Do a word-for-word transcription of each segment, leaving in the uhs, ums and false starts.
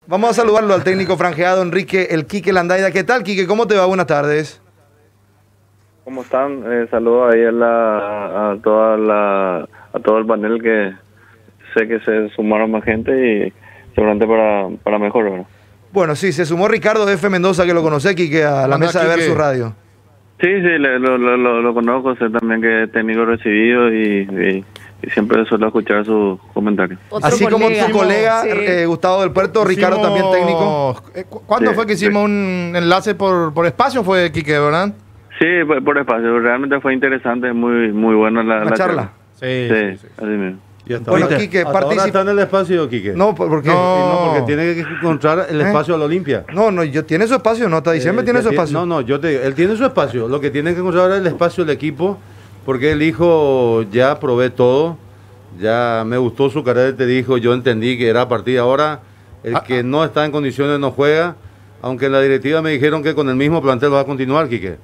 Vamos a saludarlo al técnico franjeado Enrique El Quique Landaida. ¿Qué tal, Quique? ¿Cómo te va? Buenas tardes. ¿Cómo están? Eh, saludos ahí a, la, a, toda la, a todo el panel, que sé que se sumaron más gente y seguramente para, para mejor, ¿verdad? Bueno, sí, se sumó Ricardo F. Mendoza, que lo conoce, Quique, a la mesa de Ver Su Radio. Sí, sí, le, lo, lo, lo, lo conozco, sé también que es técnico recibido y, y, y siempre suelo escuchar sus comentarios. Otro Así colega. Como tu colega sí. eh, Gustavo del Puerto, hicimos, Ricardo también técnico. ¿Cuándo sí, fue que hicimos sí. un enlace por, por espacio? Fue Quique, ¿verdad? Sí, por, por espacio. Realmente fue interesante, muy muy buena la, la, la charla. charla. Sí, sí, sí, sí, así mismo. Y hasta bueno, ahora, Quique, hasta ahora está en el espacio, Quique. No, ¿por qué? No, no porque tiene que encontrar el espacio ¿Eh? al Olimpia. No, no, yo tiene su espacio, no, hasta diciembre eh, tiene su espacio. No, no, yo te digo, él tiene su espacio. Lo que tiene que encontrar es el espacio del equipo, porque el hijo ya probé todo, ya me gustó su carrera, te dijo, yo entendí que era a partir de ahora, el ah, que no está en condiciones no juega, aunque en la directiva me dijeron que con el mismo plantel va a continuar, Quique.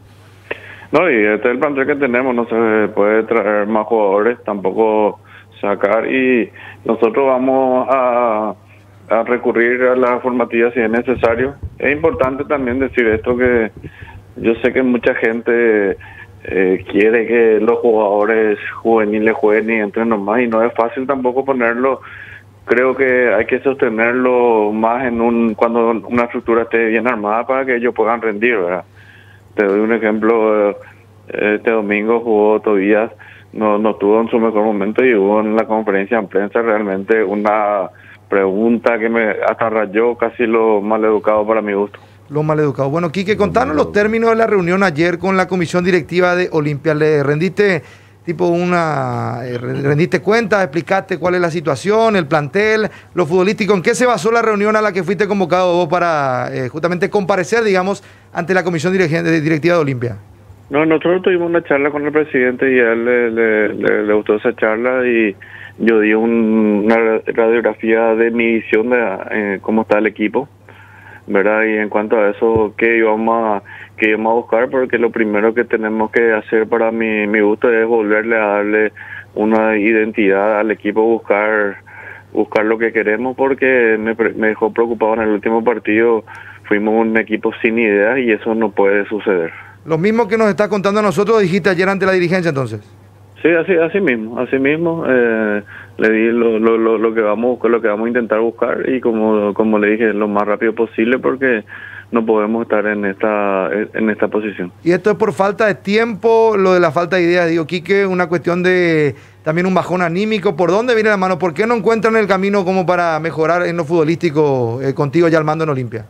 No, y este es el plantel que tenemos, no se puede traer más jugadores, tampoco sacar, y nosotros vamos a, a recurrir a la formativa si es necesario. Es importante también decir esto, que yo sé que mucha gente eh, quiere que los jugadores juveniles jueguen y entren más, y no es fácil tampoco ponerlo. Creo que hay que sostenerlo más en un cuando una estructura esté bien armada para que ellos puedan rendir, ¿verdad? Te doy un ejemplo, este domingo jugó Tobías, no, no tuvo en su mejor momento, y hubo en la conferencia de prensa realmente una pregunta que me hasta rayó casi lo maleducado para mi gusto. Lo maleducado. Bueno, Quique, contanos los términos de la reunión ayer con la comisión directiva de Olimpia. ¿Le rendiste tipo una, eh, rendiste cuenta, explicaste cuál es la situación, el plantel, lo futbolístico? ¿En qué se basó la reunión a la que fuiste convocado vos para eh, justamente comparecer, digamos, ante la comisión directiva de Olimpia? No, nosotros tuvimos una charla con el presidente y a él le, le, le, le gustó esa charla, y yo di un, una radiografía de mi visión de eh, cómo está el equipo, ¿verdad? Y en cuanto a eso, ¿qué íbamos a, qué íbamos a buscar? Porque lo primero que tenemos que hacer para mi, mi gusto es volverle a darle una identidad al equipo, buscar buscar lo que queremos, porque me, me dejó preocupado en el último partido. Fuimos un equipo sin ideas y eso no puede suceder. Lo mismo que nos está contando a nosotros, dijiste ayer ante la dirigencia, entonces. Sí, así así mismo, así mismo. Eh, le di lo, lo, lo, lo que vamos lo que vamos a intentar buscar, y como como le dije, lo más rápido posible, porque no podemos estar en esta en esta posición. Y esto es por falta de tiempo, lo de la falta de ideas, digo, Quique, una cuestión de también un bajón anímico. ¿Por dónde viene la mano? ¿Por qué no encuentran el camino como para mejorar en lo futbolístico eh, contigo ya al mando en Olimpia?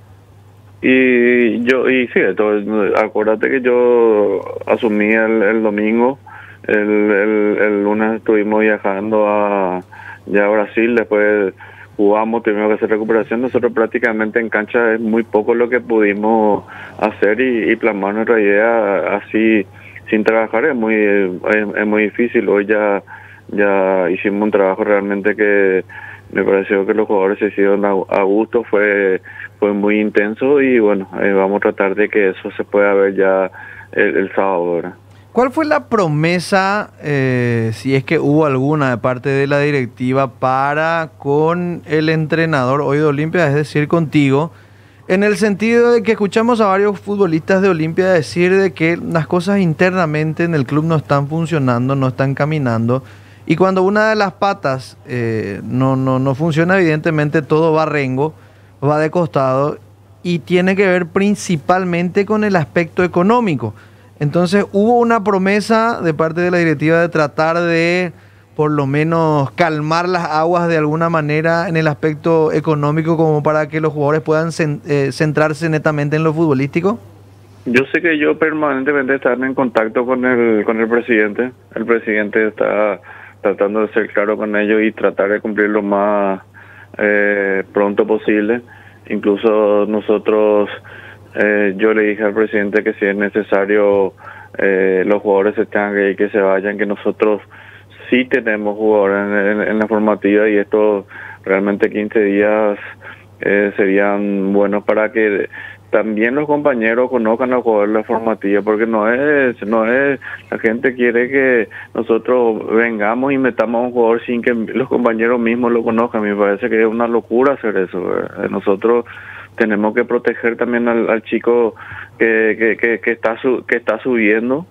Y yo, y sí, entonces, acuérdate que yo asumí el, el domingo, el, el, el lunes estuvimos viajando a, ya a Brasil, después jugamos, tuvimos que hacer recuperación. Nosotros prácticamente en cancha es muy poco lo que pudimos hacer, y, y plasmar nuestra idea así sin trabajar es muy es, es muy difícil. Hoy ya, ya hicimos un trabajo realmente que me pareció que los jugadores se hicieron a, a gusto, fue fue muy intenso, y bueno, eh, vamos a tratar de que eso se pueda ver ya el, el sábado, ¿verdad? ¿Cuál fue la promesa, eh, si es que hubo alguna, de parte de la directiva para con el entrenador hoy de Olimpia, es decir, contigo, en el sentido de que escuchamos a varios futbolistas de Olimpia decir de que las cosas internamente en el club no están funcionando, no están caminando, y cuando una de las patas eh, no, no, no funciona, evidentemente todo va rengo, va de costado, y tiene que ver principalmente con el aspecto económico. Entonces hubo una promesa de parte de la directiva de tratar de por lo menos calmar las aguas de alguna manera en el aspecto económico, como para que los jugadores puedan centrarse netamente en lo futbolístico. Yo sé que yo permanentemente estar en contacto con el con el presidente. El presidente está tratando de ser claro con ellos y tratar de cumplir lo más eh, pronto posible. Incluso nosotros, eh, yo le dije al presidente que si es necesario eh, los jugadores se tengan que ir, que se vayan, que nosotros sí tenemos jugadores en, en, en la formativa, y estos realmente quince días eh, serían buenos para que también los compañeros conozcan al jugador de la formativa, porque no es, no es, la gente quiere que nosotros vengamos y metamos a un jugador sin que los compañeros mismos lo conozcan. Me parece que es una locura hacer eso, ¿verdad? Nosotros tenemos que proteger también al, al chico que, que, que, que está su, que está subiendo,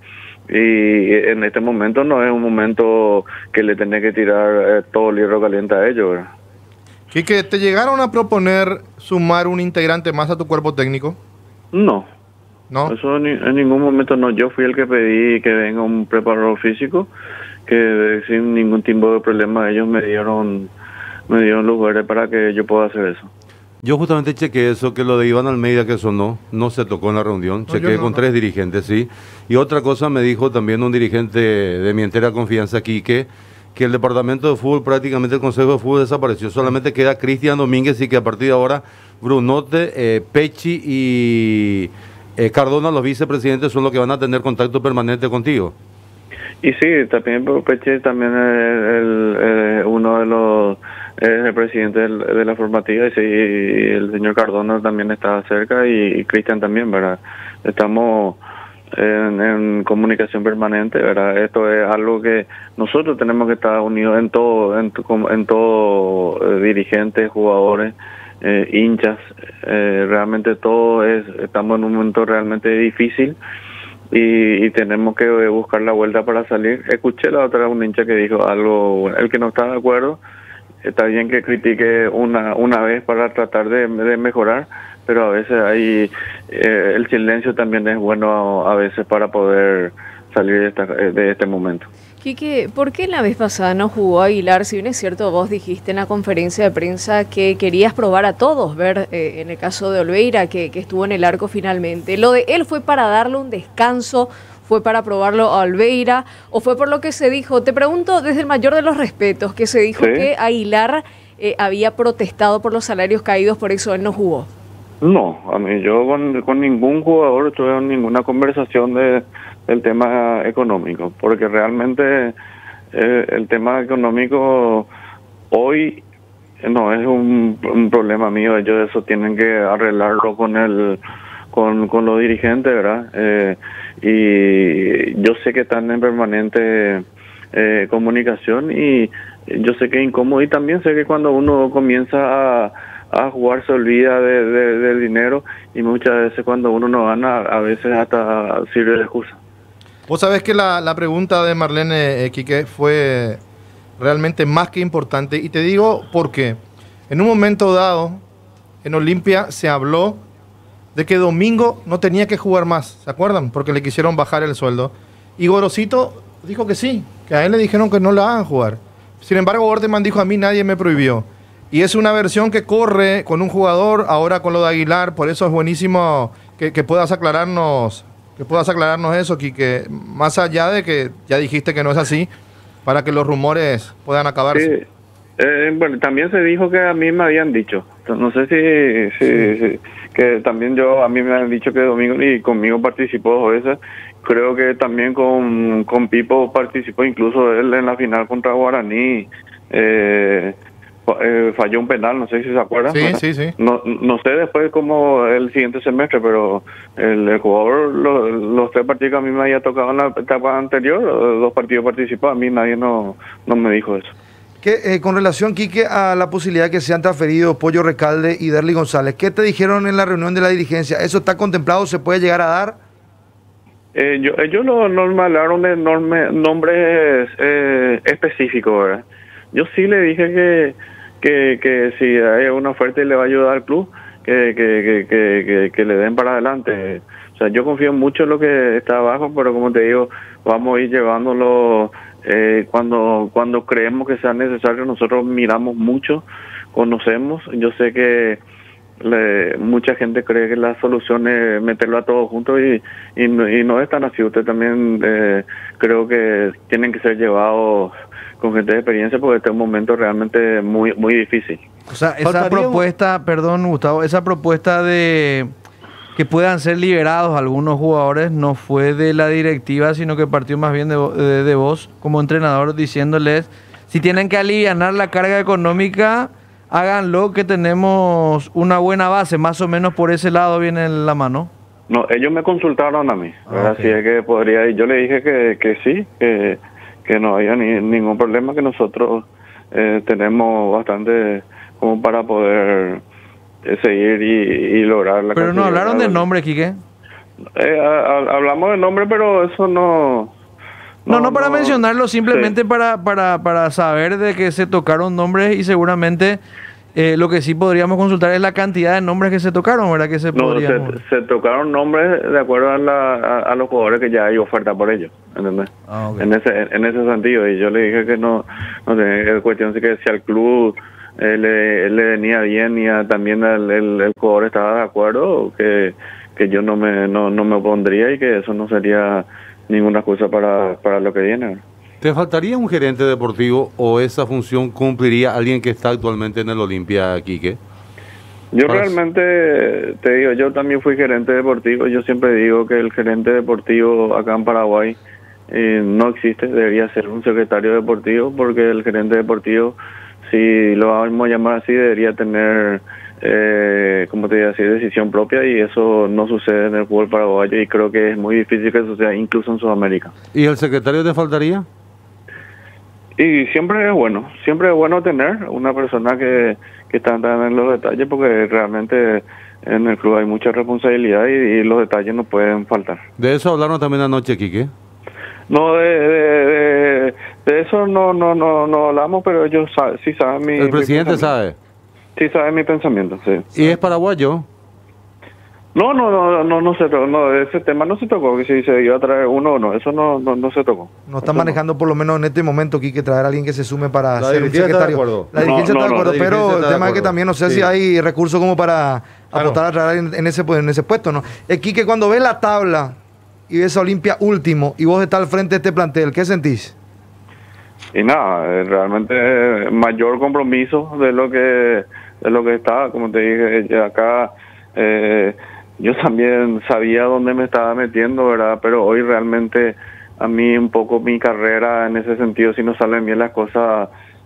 y en este momento no es un momento que le tenés que tirar eh, todo el hierro caliente a ellos, ¿verdad? Quique, ¿te llegaron a proponer sumar un integrante más a tu cuerpo técnico? No. ¿No? Eso ni, en ningún momento no. Yo fui el que pedí que venga un preparador físico, que sin ningún tipo de problema ellos me dieron me dieron lugares para que yo pueda hacer eso. Yo justamente chequeé eso, que lo de Iván Almeida, que eso no, no se tocó en la reunión. No, Chequeé no, con no. tres dirigentes, sí. Y otra cosa me dijo también un dirigente de mi entera confianza aquí, que, que el departamento de fútbol, prácticamente el consejo de fútbol desapareció. Solamente queda Cristian Domínguez, y que a partir de ahora Brunote, eh, Pechi y eh, Cardona, los vicepresidentes, son los que van a tener contacto permanente contigo. Y sí, también Peche también es el, eh, uno de los es el presidente del, de la formativa, y sí, el señor Cardona también está cerca, y, y Cristian también, ¿verdad? Estamos en, en comunicación permanente, ¿verdad? Esto es algo que nosotros tenemos que estar unidos en todo, en, en todo, eh, dirigentes, jugadores, eh, hinchas, eh, realmente todo es, estamos en un momento realmente difícil. Y, y tenemos que buscar la vuelta para salir. Escuché la otra vez un hincha que dijo algo, el que no está de acuerdo, está bien que critique una una vez para tratar de, de mejorar, pero a veces hay eh, el silencio también es bueno a, a veces para poder salir de, esta, de este momento. Quique, ¿por qué la vez pasada no jugó Aguilar? Si bien es cierto, vos dijiste en la conferencia de prensa que querías probar a todos, ver eh, en el caso de Olveira, que, que estuvo en el arco finalmente. ¿Lo de él fue para darle un descanso, fue para probarlo a Olveira, o fue por lo que se dijo? Te pregunto desde el mayor de los respetos, que se dijo ¿Sí? que Aguilar eh, había protestado por los salarios caídos, por eso él no jugó. No, a mí yo con, con ningún jugador tuve ninguna conversación de del tema económico, porque realmente eh, el tema económico hoy no es un, un problema mío. Ellos eso tienen que arreglarlo con el con, con los dirigentes, ¿verdad? Eh, y yo sé que están en permanente eh, comunicación, y yo sé que es incómodo, y también sé que cuando uno comienza a a jugar se olvida de, de, del dinero, y muchas veces cuando uno no gana, a veces hasta sirve de excusa. Vos sabés que la, la pregunta de Marlene, eh, Quique, fue realmente más que importante, y te digo por qué. En un momento dado, en Olimpia se habló de que Domingo no tenía que jugar más, ¿se acuerdan? Porque le quisieron bajar el sueldo. Y Gorosito dijo que sí, que a él le dijeron que no la hagan jugar. Sin embargo, Orteman dijo: a mí nadie me prohibió. Y es una versión que corre con un jugador, ahora con lo de Aguilar. Por eso es buenísimo que, que puedas aclararnos que puedas aclararnos eso, Quique, más allá de que ya dijiste que no es así, para que los rumores puedan acabarse. Sí. Eh, bueno, también se dijo que a mí me habían dicho, no sé si, si, sí. si que también yo, a mí me han dicho que Domingo y conmigo participó dos veces. Creo que también con, con Pipo participó, incluso él en la final contra Guaraní. Eh, Eh, falló un penal, no sé si se acuerdan. Sí, sí, sí. No, no sé después cómo el siguiente semestre, pero el, el jugador, lo, los tres partidos que a mí me había tocado en la etapa anterior, dos partidos participó, a mí nadie no, no me dijo eso. Que, eh, con relación, Quique, a la posibilidad de que sean transferidos Pollo Recalde y Derly González, ¿qué te dijeron en la reunión de la dirigencia? ¿Eso está contemplado? ¿Se puede llegar a dar? Eh, yo, ellos no, no me hablaron de norme, nombres eh, específicos, ¿verdad? Yo sí le dije que Que, que si hay una oferta y le va a ayudar al club, que, que, que, que, que, que le den para adelante. O sea, yo confío mucho en lo que está abajo, pero como te digo, vamos a ir llevándolo eh, cuando cuando creemos que sea necesario. Nosotros miramos mucho, conocemos. Yo sé que le, mucha gente cree que la solución es meterlo a todos juntos, y, y, no, y no es tan así. Usted también eh, creo que tienen que ser llevados con gente de experiencia, porque este es un momento realmente muy muy difícil. O sea, esa propuesta, perdón Gustavo, esa propuesta de que puedan ser liberados algunos jugadores no fue de la directiva, sino que partió más bien de, de, de vos como entrenador, diciéndoles si tienen que alivianar la carga económica, háganlo, que tenemos una buena base, más o menos por ese lado viene la mano. No, ellos me consultaron a mí, Ah, así es que podría ir. Yo le dije que, que sí, que, que no había ni, ningún problema, que nosotros eh, tenemos bastante como para poder eh, seguir y, y lograr la Pero no hablaron de del nombre, Quique. Eh, a- a- hablamos de nombre, pero eso no... No, no, para mencionarlo, simplemente sí. para, para, para saber de que se tocaron nombres y seguramente eh, lo que sí podríamos consultar es la cantidad de nombres que se tocaron, ¿verdad? Que se No, podrían... se, se tocaron nombres de acuerdo a, la, a, a los jugadores que ya hay oferta por ellos, ¿entendés? Ah, ok. En ese en ese sentido, y yo le dije que no, no tenía cuestión, sí que si al club eh, le, le venía bien y a- también el, el, el jugador estaba de acuerdo, que, que yo no me no, no me opondría y que eso no sería ninguna excusa para, para lo que viene. ¿Te faltaría un gerente deportivo o esa función cumpliría alguien que está actualmente en el Olimpia, Quique? Yo Para- realmente, te digo, yo también fui gerente deportivo. Yo siempre digo que el gerente deportivo acá en Paraguay eh, no existe, debería ser un secretario deportivo, porque el gerente deportivo, si lo vamos a llamar así, debería tener, eh, como te digo, así, decisión propia, y eso no sucede en el fútbol paraguayo, y creo que es muy difícil que suceda incluso en Sudamérica. ¿Y el secretario te faltaría? Y siempre es bueno, siempre es bueno tener una persona que, que está en los detalles, porque realmente en el club hay mucha responsabilidad y, y los detalles no pueden faltar. De eso hablaron también anoche, Quique. No, de, de, de, de eso no no no no hablamos, pero ellos sa- sí saben mi... El presidente mi sabe. Sí sabe mi pensamiento, sí. ¿Y es paraguayo? No, no, no, no, no se tocó, no, ese tema no se tocó, que si se iba a traer uno o no, eso no, no, no se tocó. No está Eso manejando por lo menos en este momento, Quique, traer a alguien que se sume para La ser un dirigencia está de secretario. acuerdo. La dirigencia No, está de no, no, acuerdo, la pero dirigencia el está de tema es que acuerdo. también no sé Sí. si hay recursos como para Claro. apostar a traer en, en ese, en ese puesto, ¿no? Eh, Quique, cuando ves la tabla y ves a Olimpia último y vos estás al frente de este plantel, ¿qué sentís? Y nada, eh, realmente eh, mayor compromiso de lo que de lo que estaba, como te dije, ya acá eh, yo también sabía dónde me estaba metiendo, ¿verdad? Pero hoy realmente a mí un poco mi carrera en ese sentido, si no salen bien las cosas,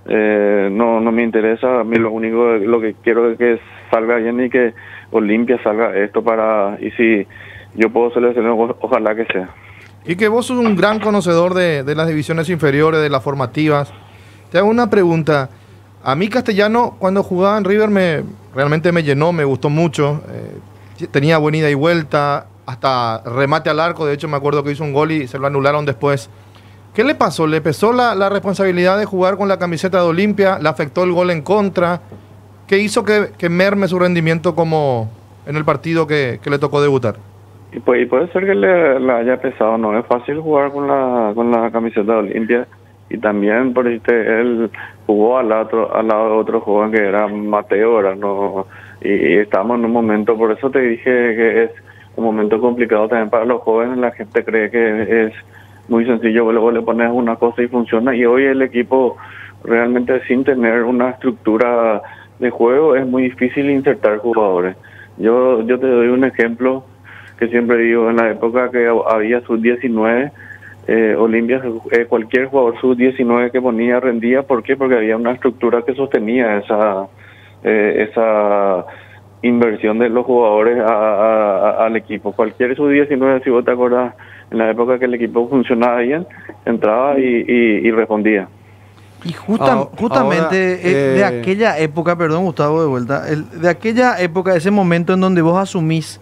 eh, no no me interesa. A mí lo único, lo que quiero es que salga bien y que Olimpia salga esto para, y si yo puedo seleccionar, o- ojalá que sea. Y que vos sos un gran conocedor de, de las divisiones inferiores, de las formativas. Te hago una pregunta. A mí Castellano, cuando jugaba en River, me realmente me llenó, me gustó mucho. Eh, tenía buena ida y vuelta, hasta remate al arco. De hecho, me acuerdo que hizo un gol y se lo anularon después. ¿Qué le pasó? ¿Le pesó la, la responsabilidad de jugar con la camiseta de Olimpia? ¿Le afectó el gol en contra? ¿Qué hizo que, que merme su rendimiento como en el partido que, que le tocó debutar? Y, pues, y puede ser que le, le haya pesado, no es fácil jugar con la con la camiseta de Olimpia, y también por este, él jugó al lado, al lado de otro joven que era Mateo, ¿verdad? No, y, y estamos en un momento, por eso te dije que es un momento complicado también para los jóvenes. La gente cree que es muy sencillo, luego le pones una cosa y funciona, y hoy el equipo realmente, sin tener una estructura de juego, es muy difícil insertar jugadores. Yo yo te doy un ejemplo que siempre digo. En la época que había sub diecinueve, eh, Olimpia, eh, cualquier jugador sub diecinueve que ponía rendía. ¿Por qué? Porque había una estructura que sostenía esa eh, esa inversión de los jugadores a, a, a, al equipo. Cualquier sub diecinueve, si vos te acordás, en la época que el equipo funcionaba bien, entraba y, y, y respondía. Y justa- Ah, justamente ahora, eh, de eh, aquella época, perdón Gustavo, de vuelta, el- de aquella época, ese momento en donde vos asumís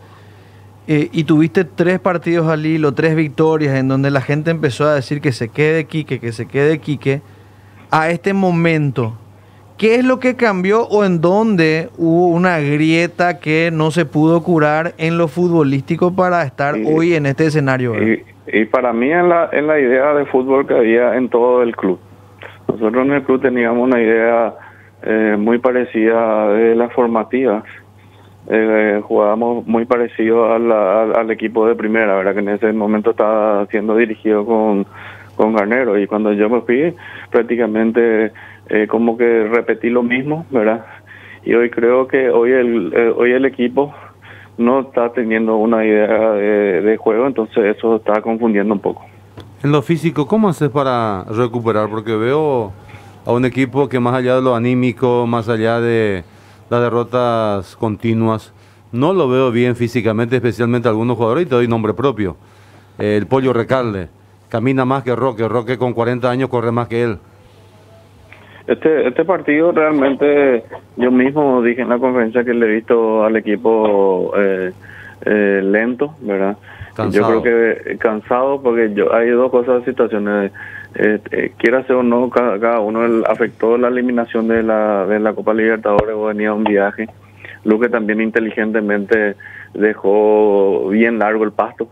eh, y tuviste tres partidos al hilo, tres victorias, en donde la gente empezó a decir que se quede Quique, que se quede Quique, a este momento, ¿qué es lo que cambió o en dónde hubo una grieta que no se pudo curar en lo futbolístico para estar Y- hoy en este escenario? ¿verdad? Y, y para mí, en la, en la idea de fútbol que había en todo el club, nosotros en el club teníamos una idea eh, muy parecida de las formativas. Eh, jugábamos muy parecido a la- al, al equipo de primera, ¿verdad? Que en ese momento estaba siendo dirigido con, con Garnero, y cuando yo me fui, prácticamente eh, como que repetí lo mismo, ¿verdad? Y hoy creo que hoy el eh, hoy el equipo no está teniendo una idea de, de juego, entonces eso está confundiendo un poco. En lo físico, ¿cómo haces para recuperar? Porque veo a un equipo que más allá de lo anímico, más allá de las derrotas continuas, no lo veo bien físicamente, especialmente algunos jugadores, y te doy nombre propio. Eh, el Pollo Recalde camina más que Roque, Roque con cuarenta años corre más que él. Este este partido realmente, yo mismo dije en la conferencia que le he visto al equipo eh, eh, lento, ¿verdad? Cansado. Yo creo que cansado, porque yo hay dos cosas, situaciones, eh, eh, quiera ser o no, cada, cada uno el, afectó la eliminación de la de la Copa Libertadores o venía a un viaje. Luque también inteligentemente dejó bien largo el pasto.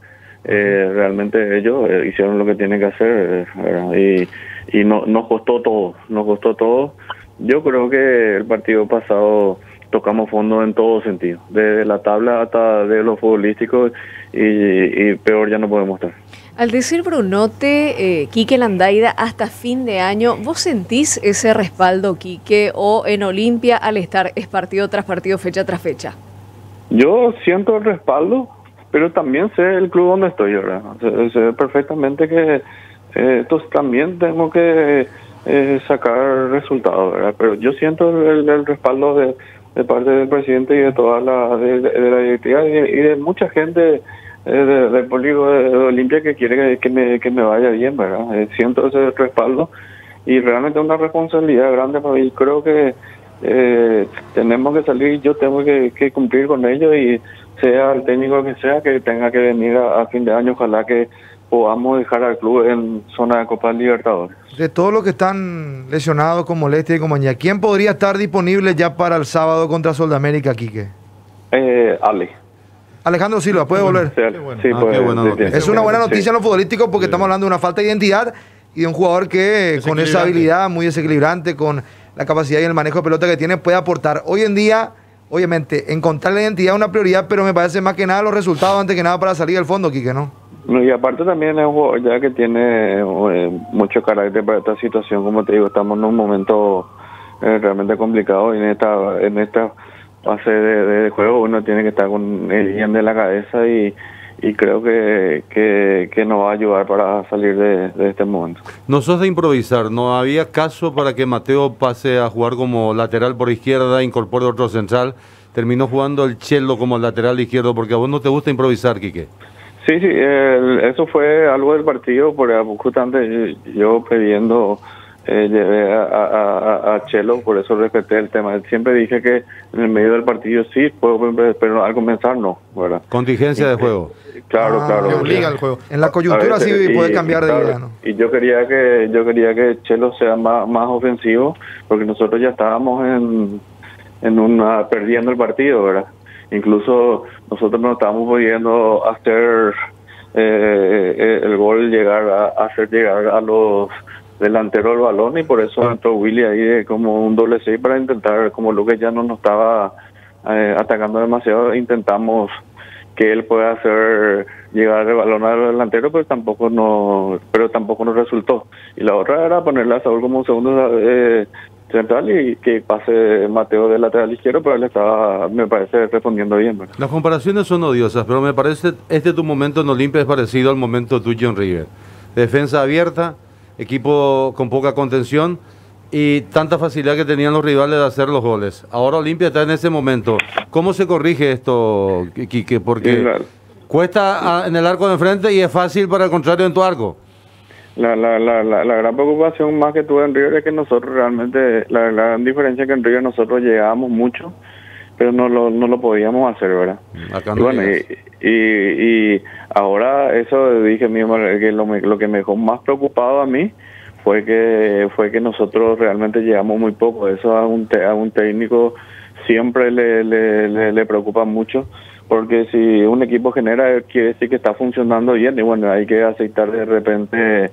Eh, realmente ellos eh, hicieron lo que tienen que hacer, ¿verdad? y y no nos costó todo, nos costó todo. Yo creo que el partido pasado tocamos fondo en todo sentido, desde la tabla hasta de lo futbolístico, y, y peor ya no podemos estar. Al decir Brunote, eh, Quique Landaida, hasta fin de año, ¿vos sentís ese respaldo, Quique, o en Olimpia al estar es partido tras partido, fecha tras fecha? Yo siento el respaldo, pero también sé el club donde estoy, ¿verdad? Sé, sé perfectamente que eh, entonces también tengo que eh, sacar resultados, ¿verdad? Pero yo siento el, el respaldo de, de parte del presidente y de toda la de, de la directiva y de, y de mucha gente eh, de, del polígono de, de Olimpia que quiere que, que me que me vaya bien, ¿verdad? Eh, siento ese respaldo y realmente es una responsabilidad grande para mí. Creo que eh, tenemos que salir, yo tengo que, que cumplir con ello, y sea el técnico que sea que tenga que venir a, a fin de año, ojalá que podamos dejar al club en zona de Copa Libertadores. De todos los que están lesionados con molestia y compañía, ¿quién podría estar disponible ya para el sábado contra Soldamérica, Quique? Eh, Ale. Alejandro Silva, ¿puede volver? Sí, Ale. bueno. Sí, Ah, puede, qué buena sí, noticia. sí. Es una buena noticia Sí. en lo futbolístico, porque Sí. estamos hablando de una falta de identidad y de un jugador que con esa Desequilibrante. habilidad muy desequilibrante, con la capacidad y el manejo de pelota que tiene, puede aportar. Hoy en día, obviamente, encontrar la identidad es una prioridad, pero me parece más que nada los resultados antes que nada para salir del fondo, Quique, ¿no? No, y aparte también es un jugador ya que tiene eh, mucho carácter para esta situación. Como te digo, estamos en un momento eh, realmente complicado, y en esta en esta fase de, de juego uno tiene que estar con el bien de la cabeza, y, y creo que, que, que nos va a ayudar para salir de, de este momento. No sos de improvisar, ¿no había caso para que Mateo pase a jugar como lateral por izquierda, incorpore otro central? Terminó jugando el Chelo como lateral izquierdo, porque a vos no te gusta improvisar, Quique. Sí, sí, el- eso fue algo del partido, porque justamente yo pidiendo, eh, llevé a, a, a- a Chelo, por eso respeté el tema. Siempre dije que en el medio del partido sí, puedo, pero al comenzar no, ¿verdad? Contingencia de juego. Claro, Ah, claro. Que obliga al juego. En la coyuntura A veces, sí y- puede cambiar y, de claro, idea, ¿no? Y yo quería que yo quería que Chelo sea más, más ofensivo, porque nosotros ya estábamos en, en una perdiendo el partido, ¿verdad? Incluso nosotros no estábamos pudiendo hacer eh, eh, el gol, llegar a hacer llegar a los delanteros el balón, y por eso entró Willy ahí de como un doble seis para intentar, como Lucas ya no nos estaba eh, atacando demasiado, intentamos que él pueda hacer llegar el balón al delantero, pero tampoco no pero tampoco nos resultó. Y la otra era ponerle a Saúl como un segundo eh, central y que pase Mateo de lateral izquierdo, pero él estaba, me parece, respondiendo bien, ¿verdad? Las comparaciones son odiosas, pero me parece este tu momento en Olimpia es parecido al momento tuyo en River. Defensa abierta, equipo con poca contención y tanta facilidad que tenían los rivales de hacer los goles. Ahora Olimpia está en ese momento. ¿Cómo se corrige esto, Quique? Porque Sí, claro. cuesta a- en el arco de enfrente y es fácil para el contrario en tu arco. La, la, la, la, la gran preocupación más que tuve en River es que nosotros realmente, la, la gran diferencia es que en River nosotros llegábamos mucho, pero no lo, no lo podíamos hacer, ¿verdad? Acá Y no bueno, llegas. y, y, y ahora eso dije mismo, que lo, me- lo que me dejó más preocupado a mí fue que fue que nosotros realmente llegamos muy poco. Eso a un, te- a un técnico siempre le, le, le, le preocupa mucho, porque si un equipo genera, quiere decir que está funcionando bien, y bueno, hay que aceptar de repente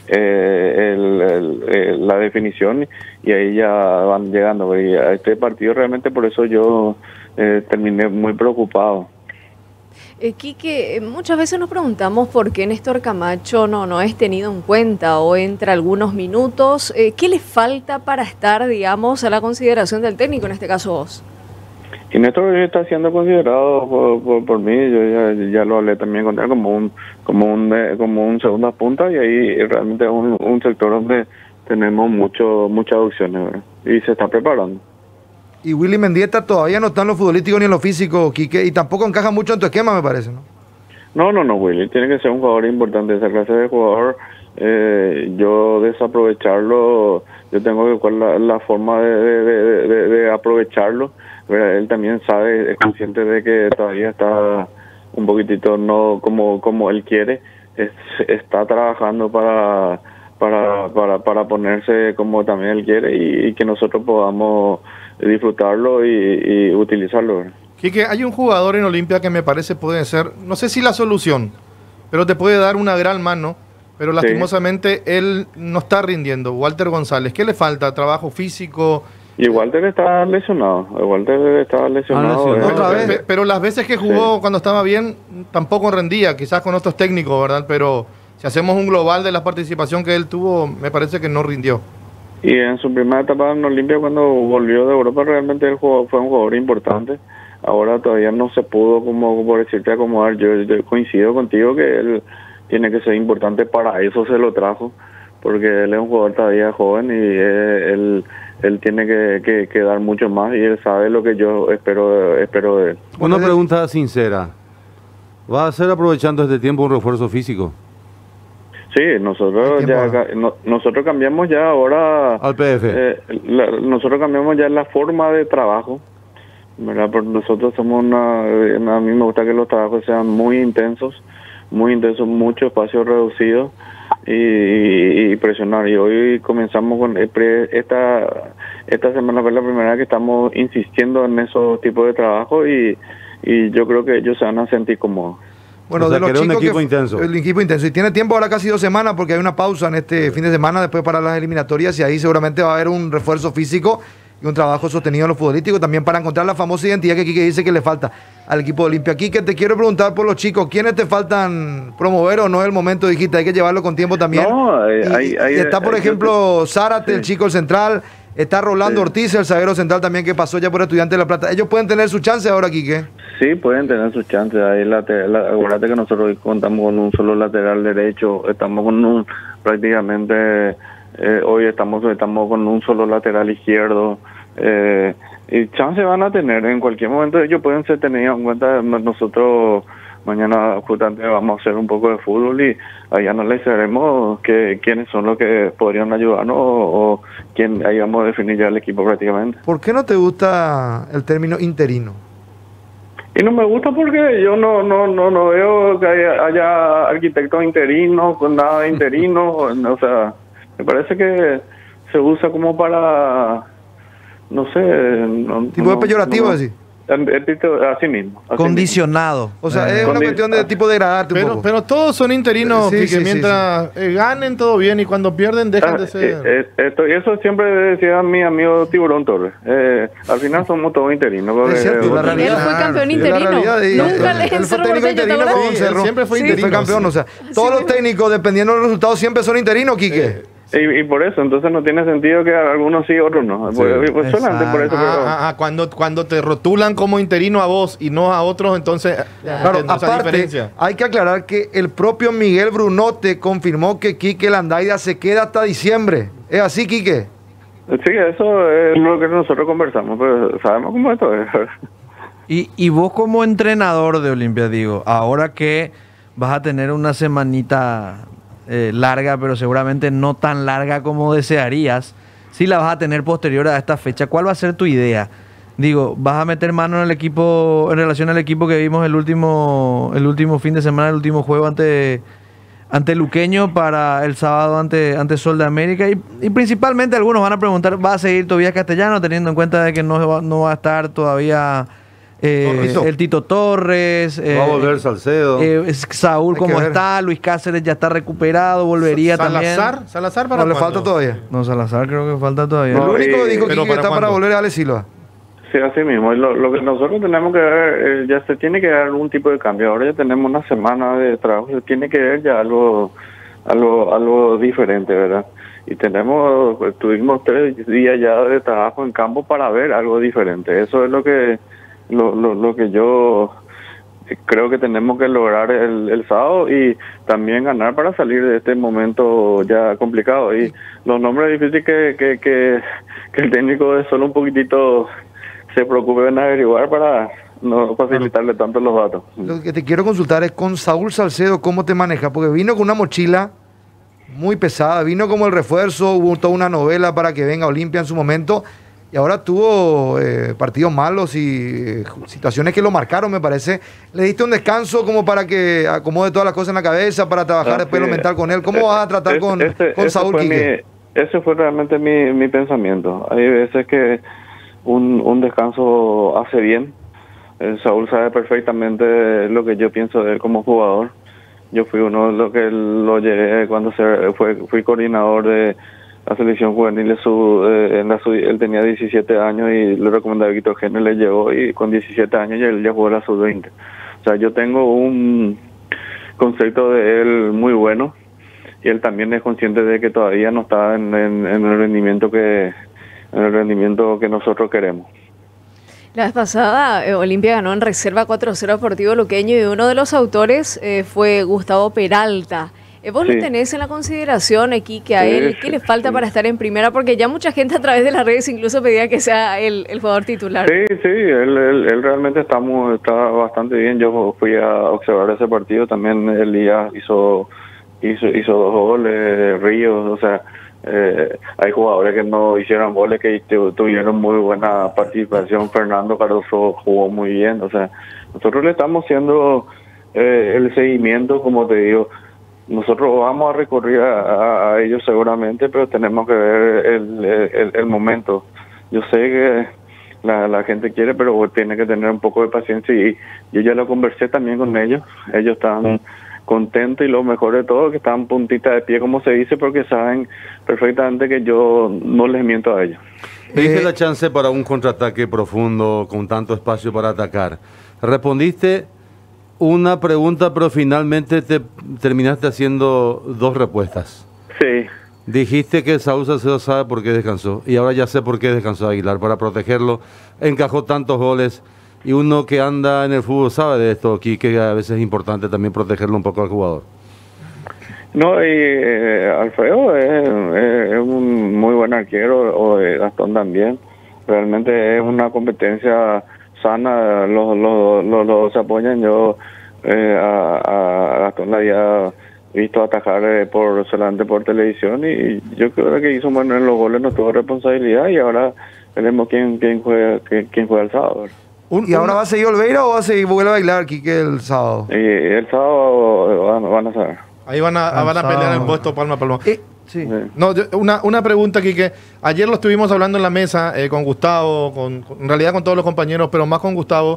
eh, el, el- el- la definición, y ahí ya van llegando. Y a este partido realmente por eso yo eh, terminé muy preocupado. Eh, Quique, eh, muchas veces nos preguntamos por qué Néstor Camacho no, no es tenido en cuenta o entra algunos minutos. Eh, ¿Qué le falta para estar, digamos, a la consideración del técnico, en este caso vos? Y Néstor está siendo considerado por, por, por mí, yo ya, ya lo hablé también con él como un como un eh, como un segunda punta, y ahí realmente es un, un sector donde tenemos mucho, muchas opciones, ¿verdad? Y se está preparando. Y Willy Mendieta todavía no está en lo futbolístico ni en lo físico, Quique, y tampoco encaja mucho en tu esquema, me parece, ¿no? No, no, no, Willy, tiene que ser un jugador importante. Esa clase de jugador, eh, yo desaprovecharlo, yo tengo que buscar la, la forma de, de, de, de, de aprovecharlo. ¿Verdad? Él también sabe, es consciente de que todavía está un poquitito no como como él quiere, es, está trabajando para, para, para, para ponerse como también él quiere y, y que nosotros podamos disfrutarlo y, y utilizarlo, ¿verdad? Quique, hay un jugador en Olimpia que me parece puede ser, no sé si la solución, pero te puede dar una gran mano, pero Sí. lastimosamente él no está rindiendo. Walter González, ¿qué le falta? ¿Trabajo físico? Y Walter está lesionado, Walter está lesionado. lesionado. eh, Otra Pe- vez. pe- Pero las veces que jugó Sí. cuando estaba bien, tampoco rendía, quizás con otros técnicos, ¿verdad? Pero si hacemos un global de la participación que él tuvo, me parece que no rindió. Y en su primera etapa en Olimpia, cuando volvió de Europa, realmente él jugó, fue un jugador importante. Ahora todavía no se pudo, como por decirte, acomodar. Yo, yo coincido contigo que él tiene que ser importante, para eso se lo trajo, porque él es un jugador todavía joven y eh, él, él tiene que, que, que dar mucho más y él sabe lo que yo espero, espero de él. Una pregunta sincera. ¿Va a ser aprovechando este tiempo un refuerzo físico? Sí, nosotros Hay ya tiempo. ca- no- nosotros cambiamos ya ahora Al P F. eh, la- nosotros cambiamos ya la forma de trabajo, ¿verdad? Porque nosotros somos una, eh, a mí me gusta que los trabajos sean muy intensos, muy intensos, mucho espacio reducido y, y- y presionar. Y hoy comenzamos con el pre- esta esta semana fue la primera vez que estamos insistiendo en esos tipos de trabajo y, y yo creo que ellos se van a sentir cómodos. Bueno, O sea, de los que era un chicos equipo que- intenso. El equipo intenso. Y tiene tiempo ahora casi dos semanas porque hay una pausa en este fin de semana después para las eliminatorias y ahí seguramente va a haber un refuerzo físico y un trabajo sostenido en lo futbolístico también para encontrar la famosa identidad que Quique dice que le falta al equipo de Olimpia. Quique, te quiero preguntar por los chicos, ¿quiénes te faltan promover o no es el momento? Dijiste, hay que llevarlo con tiempo también. No, eh, Y- hay- hay- y está, por hay- ejemplo, Zárate, sí. el chico el central, está Rolando Sí. Ortiz, el zaguero central también que pasó ya por Estudiantes de La Plata. Ellos pueden tener su chance ahora, Quique. Sí, pueden tener sus chances. Ahí late- la, acuérdate que nosotros hoy contamos con un solo lateral derecho, estamos con un prácticamente eh, hoy estamos estamos con un solo lateral izquierdo. Eh, y chances van a tener en cualquier momento. Ellos pueden ser tenidos en cuenta. Nosotros mañana justamente vamos a hacer un poco de fútbol y ahí analizaremos que, quiénes son los que podrían ayudarnos o, o quién, ahí vamos a definir ya el equipo prácticamente. ¿Por qué no te gusta el término interino? Y no me gusta porque yo no no no no veo que haya, haya arquitectos interinos, con nada de interino, o sea, me parece que se usa como para, no sé... No, Tipo de no- peyorativo, no- decir. el- el tipo- Así mismo. así Condicionado. O sea, Eh, es una Condi- cuestión de tipo degradarte un Pero, poco. pero todos son interinos, Sí, Quique, sí, sí, mientras eh, ganen todo bien y cuando pierden mismo. dejan Ah, de eh, ser... eh, esto, y eso siempre decía mi amigo Tiburón Torres. Eh, al final somos todos interinos. porque- Es cierto, la eh, realidad. Él fue campeón Sí, la interino. realidad de- Nunca él- le él fue Cerro técnico Porteño, ¿te interino acuerdas? con Sí, él Cerro. siempre fue Sí, interino, fue campeón, sí. o sea, todos los técnicos, dependiendo de los resultados, siempre son interinos, Quique. Y, y por eso, entonces no tiene sentido que algunos sí, otros no. Pues, pues solamente por eso. Ah, pero- ah, ah, cuando, cuando te rotulan como interino a vos y no a otros, entonces ya Claro, entiendo esa aparte, diferencia. hay que aclarar que el propio Miguel Brunote confirmó que Quique Landaida se queda hasta diciembre. ¿Es así, Quique? Sí, eso es lo que nosotros conversamos, pero sabemos cómo esto es. Y, y vos como entrenador de Olimpia, digo, ahora que vas a tener una semanita eh, larga, pero seguramente no tan larga como desearías, si la vas a tener posterior a esta fecha, ¿cuál va a ser tu idea? Digo, ¿vas a meter mano en el equipo, en relación al equipo que vimos el último, el último fin de semana, el último juego ante, ante Luqueño para el sábado ante, ante Sol de América? Y, y principalmente algunos van a preguntar, ¿va a seguir Tobías Castellano, teniendo en cuenta de que no va, no va a estar todavía eh, Torrito. el Tito Torres? eh, Va a volver Salcedo. eh, es- Saúl Hay como que ver. está, Luis Cáceres ya está recuperado, volvería también. Salazar, Salazar para No le cuándo? falta todavía. No, Salazar creo que falta todavía. No, el único que y- dijo pero Quique que ¿para está para cuándo? volver es Ale Silva. Sí, así mismo. Y Lo, lo que nosotros tenemos que ver, eh, ya se tiene que dar algún tipo de cambio. Ahora ya tenemos una semana de trabajo, se tiene que ver ya algo, algo, algo diferente, ¿verdad? Y tenemos, pues, tuvimos tres días ya de trabajo en campo para ver algo diferente. Eso es lo que, lo, lo, lo que yo creo que tenemos que lograr el, el sábado y también ganar para salir de este momento ya complicado. Y los nombres difíciles que, que, que, que el técnico de solo un poquitito se preocupe en averiguar para no facilitarle tanto los datos. Lo que te quiero consultar es con Saúl Salcedo, ¿cómo te manejas? Porque vino con una mochila muy pesada, vino como el refuerzo, hubo toda una novela para que venga Olimpia en su momento, y ahora tuvo eh, partidos malos y eh, situaciones que lo marcaron, me parece. ¿Le diste un descanso como para que acomode todas las cosas en la cabeza, para trabajar ah, después sí. lo mental con él? ¿Cómo eh, vas a tratar ese, con, ese, con ese Saúl Quique? Mi, ese fue realmente mi, mi pensamiento. Hay veces que un, un descanso hace bien. Eh, Saúl sabe perfectamente lo que yo pienso de él como jugador. Yo fui uno de los que lo llevé cuando se fue fui coordinador de la selección juvenil de su, eh, en la su, él tenía diecisiete años y le recomendaba a Víctor Gene, le llevó y con diecisiete años ya él ya jugó la sub veinte. O sea, yo tengo un concepto de él muy bueno y él también es consciente de que todavía no está en, en, en el rendimiento que en el rendimiento que nosotros queremos. La vez pasada, eh, Olimpia ganó en reserva cuatro cero a Deportivo Luqueño y uno de los autores eh, fue Gustavo Peralta. Eh, ¿Vos sí. lo tenés en la consideración aquí que a sí, él, qué sí, le falta sí. para estar en primera? Porque ya mucha gente a través de las redes incluso pedía que sea él el jugador titular. Sí, sí, él, él, él realmente está, muy, está bastante bien. Yo fui a observar ese partido, también Elías hizo, hizo, hizo dos goles, Ríos, o sea... Eh, hay jugadores que no hicieron goles que tuvieron muy buena participación. Fernando Cardoso jugó muy bien, o sea, nosotros le estamos haciendo eh, el seguimiento, como te digo, nosotros vamos a recurrir a, a, a ellos seguramente, pero tenemos que ver el, el, el momento. Yo sé que la, la gente quiere, pero tiene que tener un poco de paciencia y yo ya lo conversé también con ellos, ellos están contentos y lo mejor de todo que están puntita de pie, como se dice, porque saben perfectamente que yo no les miento a ellos. Diste la chance para un contraataque profundo con tanto espacio para atacar. Respondiste una pregunta, pero finalmente te terminaste haciendo dos respuestas. Sí. Dijiste que Saúl Salcedo sabe por qué descansó y ahora ya sé por qué descansó Aguilar, para protegerlo. Encajó tantos goles. Y uno que anda en el fútbol sabe de esto aquí, que a veces es importante también protegerlo un poco al jugador. No, y eh, Alfredo es, es, es un muy buen arquero, o eh, Gastón también. Realmente es una competencia sana, los, los, los, los se apoyan. Yo eh, a, a Gastón le había visto atajar eh, por solamente por televisión y yo creo que hizo bueno en los goles, no tuvo responsabilidad y ahora veremos quién, quién, juega, quién, quién juega el sábado. Un, ¿Y ahora va a seguir Olveira o va a seguir vuelve a bailar Quique el sábado? Y el sábado van, van a saber. Ahí van a, van a pelear el puesto palma a palma. Eh, sí. Sí. No, yo, una, una pregunta, Quique. Ayer lo estuvimos hablando en la mesa eh, con Gustavo, con, con, en realidad con todos los compañeros, pero más con Gustavo.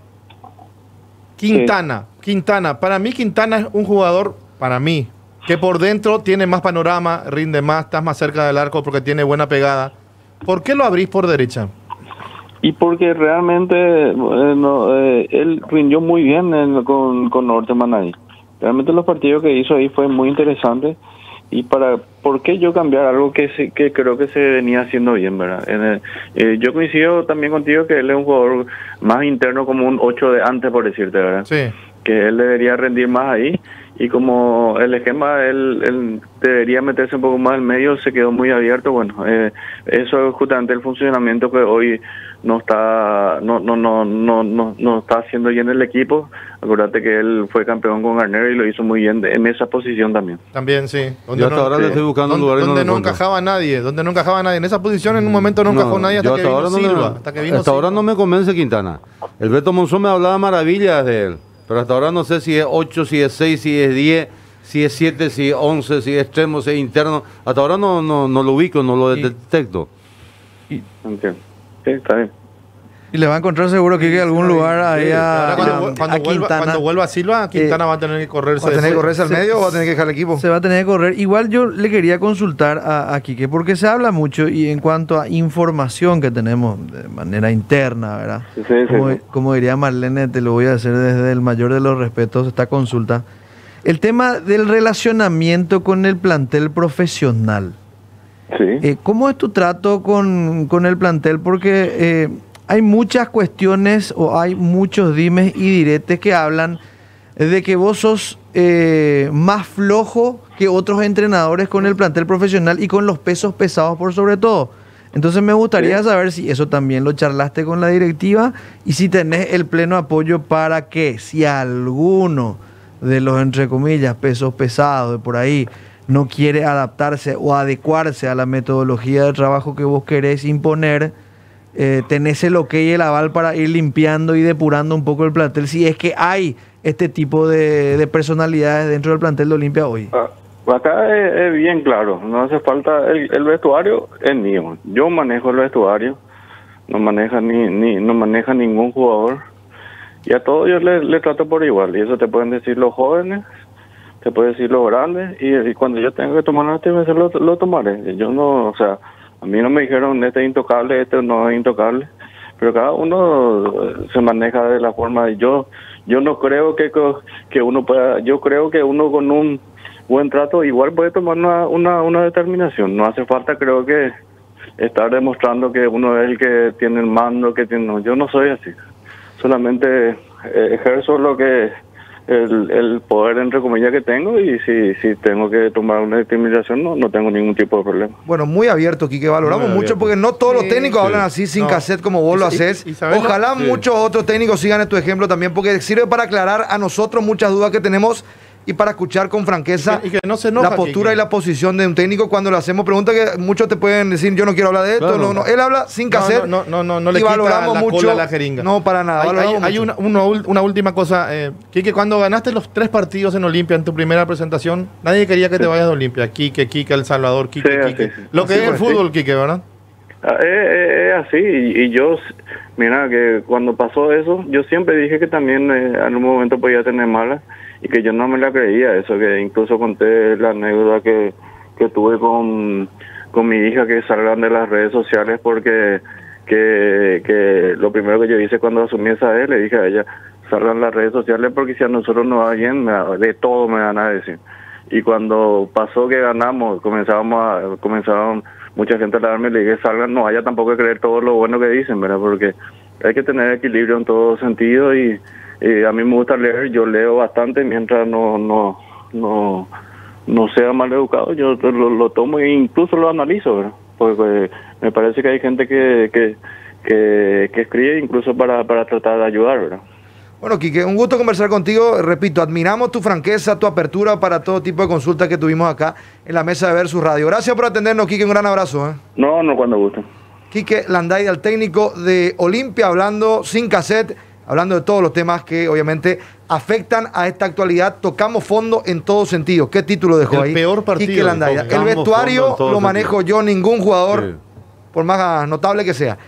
Quintana, sí. Quintana. Para mí Quintana es un jugador, para mí, que por dentro tiene más panorama, rinde más, estás más cerca del arco porque tiene buena pegada. ¿Por qué lo abrís por derecha? Y porque realmente eh, no, eh, él rindió muy bien en, con, con Norteman ahí. Realmente los partidos que hizo ahí fue muy interesante. Y para, ¿por qué yo cambiar algo que se, que creo que se venía haciendo bien, verdad? En el, eh, yo coincido también contigo que él es un jugador más interno, como un ocho de antes, por decirte, ¿verdad? Sí. Que él debería rendir más ahí. Y como el esquema, él, él debería meterse un poco más en medio, se quedó muy abierto. Bueno, eh, eso es justamente el funcionamiento que hoy no está no no no no no, no está haciendo bien el equipo. Acuérdate que él fue campeón con Garner y lo hizo muy bien en esa posición también. También, sí. Yo hasta no, ahora sí. le estoy buscando un lugar donde no, no encajaba nadie, donde no encajaba nadie. En esa posición en un momento no encajó no, nadie hasta que, hasta, ahora Silva, no me, hasta que vino hasta Silva. ahora no me convence Quintana. El Beto Monzón me hablaba maravillas de él, pero hasta ahora no sé si es ocho, si es seis, si es diez, si es siete, si es once, si es extremo, si es interno. Hasta ahora no no, no lo ubico, no lo detecto. Y, Entiendo. Sí, está bien. Y le va a encontrar seguro que hay algún lugar ahí a, cuando, a, cuando, a vuelva, cuando vuelva Silva, Quintana eh, va a tener que correrse. ¿Va a tener que correrse al medio o va a tener que dejar el equipo? Se va a tener que correr. Igual yo le quería consultar a, a Quique, porque se habla mucho y en cuanto a información que tenemos de manera interna, ¿verdad? Sí, sí, como, sí. como diría Marlene, te lo voy a hacer desde el mayor de los respetos, esta consulta. El tema del relacionamiento con el plantel profesional. Sí. Eh, ¿Cómo es tu trato con, con el plantel? Porque... Eh, hay muchas cuestiones o hay muchos dimes y diretes que hablan de que vos sos eh, más flojo que otros entrenadores con el plantel profesional y con los pesos pesados por sobre todo. Entonces me gustaría sí. saber si eso también lo charlaste con la directiva y si tenés el pleno apoyo para que si alguno de los, entre comillas, pesos pesados de por ahí no quiere adaptarse o adecuarse a la metodología de trabajo que vos querés imponer, eh, tenés el ok y el aval para ir limpiando y depurando un poco el plantel, si es que hay este tipo de, de personalidades dentro del plantel de Olimpia hoy. Ah, acá es, es bien claro, no hace falta, el, el vestuario es mío, yo manejo el vestuario, no maneja ni, ni no maneja ningún jugador, y a todos yo le, le trato por igual, y eso te pueden decir los jóvenes, te pueden decir los grandes, y, y cuando yo tenga que tomar este veces lo, lo tomaré. Yo no, o sea, a mí no me dijeron este es intocable, este no es intocable, pero cada uno se maneja de la forma de yo, yo no creo que, que uno pueda, yo creo que uno con un buen trato igual puede tomar una, una, una determinación, no hace falta creo que estar demostrando que uno es el que tiene el mando, que tiene, no, yo no soy así, solamente eh, ejerzo lo que El, el poder entre comillas que tengo y si, si tengo que tomar una determinación no, no tengo ningún tipo de problema. Bueno, muy abierto, Quique, valoramos muy mucho porque no todos sí, los técnicos sí. hablan así sin no. cassette como vos y, lo haces. Y, y Ojalá sí. muchos otros técnicos sigan tu ejemplo también porque sirve para aclarar a nosotros muchas dudas que tenemos y para escuchar con franqueza y que, y que no se enoja, la postura Quique. y la posición de un técnico cuando le hacemos preguntas que muchos te pueden decir yo no quiero hablar de esto, claro. no, no, él habla sin cassette no, no, no, no, no le y valoramos la mucho cola a la jeringa. No, para nada. Hay, hay, hay una, una, una última cosa, eh, Quique, cuando ganaste los tres partidos en Olimpia en tu primera presentación, nadie quería que sí. te vayas de Olimpia. Quique, Quique, El Salvador, Quique, sí, Quique. Sí, sí. Lo que así es el fue, fútbol, sí. Quique, ¿verdad? Ah, es, es, es así y, y yo, mira, que cuando pasó eso, yo siempre dije que también eh, en un momento podía tener malas y que yo no me la creía, eso que incluso conté la anécdota que, que tuve con, con mi hija que salgan de las redes sociales porque que, que lo primero que yo hice cuando asumí esa vez, le dije a ella, salgan las redes sociales porque si a nosotros nos va bien, me, de todo me van a decir. Y cuando pasó que ganamos, comenzábamos a, comenzaron mucha gente a darme, le dije, salgan, no haya tampoco que creer todo lo bueno que dicen, ¿verdad? Porque hay que tener equilibrio en todo sentido y Eh, a mí me gusta leer, yo leo bastante mientras no no no no sea mal educado, yo lo, lo tomo e incluso lo analizo, ¿verdad? Porque me parece que hay gente que que, que, que escribe incluso para, para tratar de ayudar, ¿verdad? Bueno, Quique, un gusto conversar contigo. Repito, admiramos tu franqueza, tu apertura para todo tipo de consultas que tuvimos acá en la mesa de Versus Radio. Gracias por atendernos, Quique, un gran abrazo. ¿eh? No, no, cuando guste. Quique Landaida, el técnico de Olimpia, hablando sin cassette, hablando de todos los temas que obviamente afectan a esta actualidad. Tocamos fondo en todo sentido. ¿Qué título dejó el ahí? El peor partido. Quique Landaida. El vestuario lo manejo yo, ningún jugador, sí. por más notable que sea.